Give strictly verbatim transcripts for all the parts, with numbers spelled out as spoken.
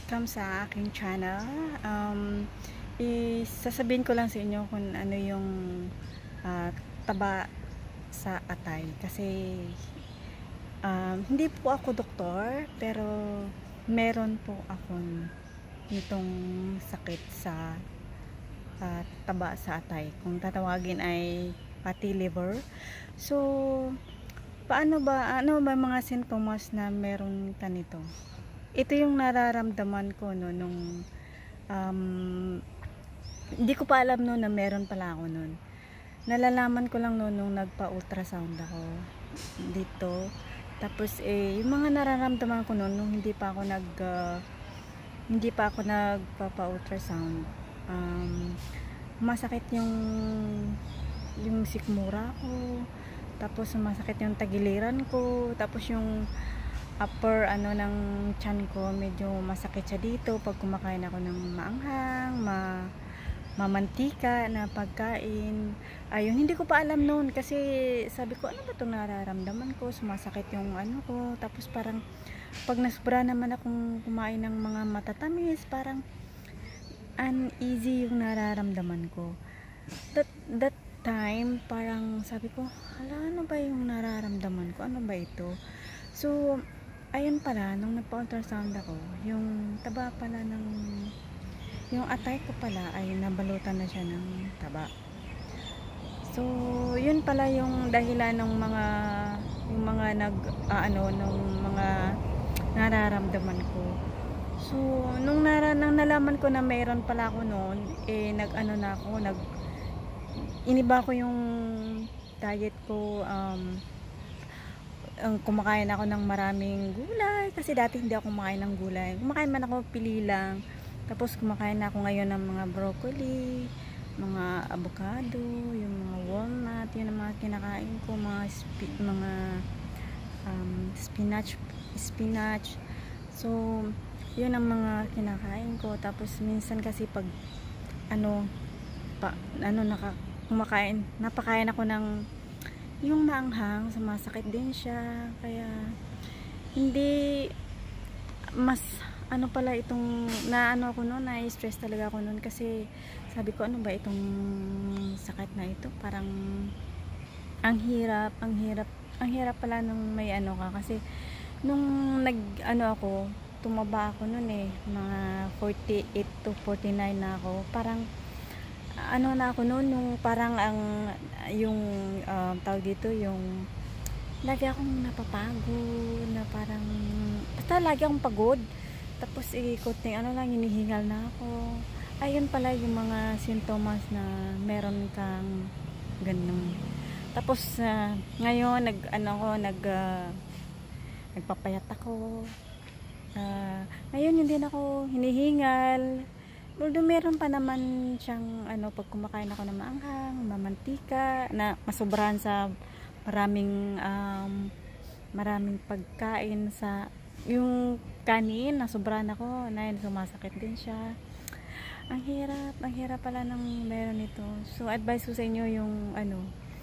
welcome sa aking channel. Um, isasabihin ko lang sa inyo kung ano yung uh, taba sa atay. Kasi um, hindi po ako doktor, pero meron po akong nitong sakit sa uh, taba sa atay. Kung tatawagin ay fatty liver. So, paano ba, ano ba mga sintomas na meron ka nito? Ito yung nararamdaman ko no, nung um, hindi ko pa alam no, na meron pala ako nun. Nalalaman ko lang no, nung nagpa-ultrasound ako dito. Tapos eh, yung mga nararamdaman ko noon nung hindi pa ako nag uh, hindi pa ako nagpapa-ultrasound, um, masakit yung yung sikmura ko, tapos masakit yung tagiliran ko, tapos yung upper ano ng tiyan ko medyo masakit siya dito pag kumakain ako ng maanghang, ma mamantika na pagkain. Ayun, hindi ko pa alam noon kasi sabi ko ano ba itong nararamdaman ko, sumasakit yung ano ko, tapos parang pag nasubra naman akong kumain ng mga matatamis, parang uneasy yung nararamdaman ko. That, that time parang sabi ko hala, ano ba yung nararamdaman ko, ano ba ito? So ayun pala, nung nagpa-ultrasound ako, yung taba pala ng yung atay ko pala ay nabalutan na siya ng taba. So yun pala yung dahilan ng mga yung mga nag uh, ano nung mga nararamdaman ko. So nung, nara, nung nalaman ko na mayroon pala ako noon, eh nag ano na ako, nag iniba ko yung diet ko. um Ang kumakain ako ng maraming gulay kasi dati hindi ako kumakain ng gulay. Kumakain man ako, pili lang. Tapos kumakain na ako ngayon ng mga broccoli, mga avocado, yung mga walnut, yun ang mga kinakain ko, mga spi mga um, spinach, spinach. So, yun ang mga kinakain ko. Tapos minsan kasi pag ano pa ano naka kumakain, napakain ako ng yung maanghang, sumasakit din siya, kaya hindi mas ano pala itong na ano ako noon, na-stress talaga ako noon kasi sabi ko ano ba itong sakit na ito, parang ang hirap, ang hirap, ang hirap pala nung may ano ka, kasi nung nag ano ako, tumaba ako noon eh, mga forty-eight to forty-nine na ako, parang ano na ako noon, yung parang ang yung uh, tawag dito, yung lagi akong napapagod na parang basta lagi akong pagod, tapos ikot eh, ano lang, hinihingal na ako. Ayun pala yung mga sintomas na meron kang ganun. Tapos uh, ngayon nag ano ko nag uh, nagpapayat ako, uh, ngayon hindi na ako hinihingal. Although meron pa naman siyang ano, pag kumakain ako ng maanghang, mamantika, na masobrahan sa maraming um, maraming pagkain sa yung kanin, nasobrahan ako, na yun, sumasakit din siya. Ang hirap, ang hirap pala ng meron ito. So advice ko sa inyo yung ano,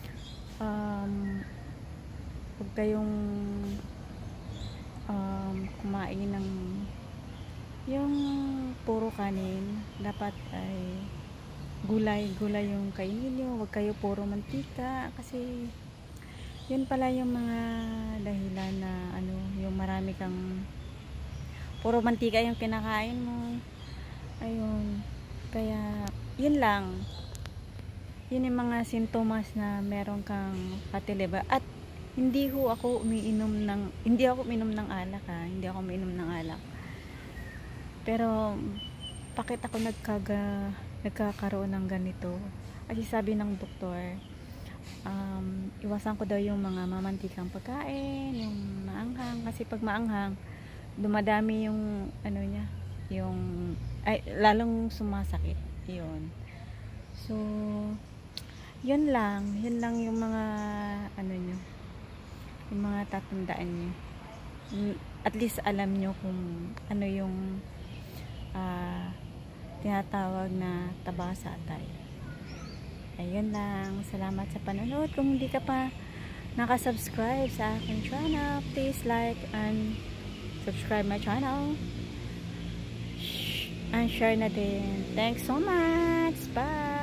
um, huwag kayong um, kumain ng yung puro kanin, dapat ay gulay, gulay yung kainin nyo, huwag kayo puro mantika, kasi yun pala yung mga dahilan na ano, yung marami kang puro mantika yung kinakain mo. Ayun, kaya yun lang, yun yung mga sintomas na meron kang fatty liver. At hindi ho ako umiinom ng hindi ako umiinom ng alak ha, hindi ako umiinom ng alak. Pero bakit ako nagkaga, nagkakaroon ng ganito? Kasi sabi ng doktor, um, iwasan ko daw yung mga mamantikang pagkain, yung maanghang. Kasi pag maanghang, dumadami yung ano niya, yung ay, lalong sumasakit. Yun. So, yun lang. Yun lang yung mga ano nyo, yung mga tatandaan nyo. At least alam nyo kung ano yung Uh, tinatawag na taba sa atay. Ayun lang, salamat sa panonood. Kung hindi ka pa nakasubscribe sa aking channel, please like and subscribe my channel. and share na din. Thanks so much. Bye!